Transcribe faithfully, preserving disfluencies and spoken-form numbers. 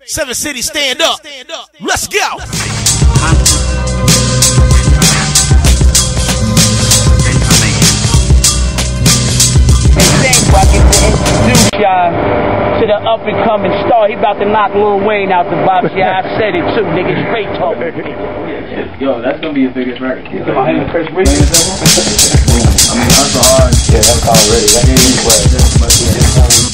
Seven City, stand up. Let's go. I get to introduce y'all to the up-and-coming star. He about to knock Lil Wayne out the box. Yeah, I said it too, nigga. Straight talk. Yo, that's gonna be your biggest record. Get my hand in Chris Richards. I mean, that's hard. Yeah, that's already. That ain't